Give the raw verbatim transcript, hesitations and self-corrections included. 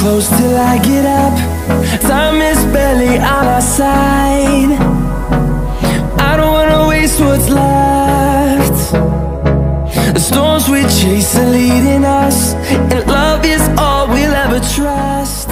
close till I get up. Time is barely on our side. I don't wanna waste what's left. The storms we chase are leading us, and love is all we'll ever trust.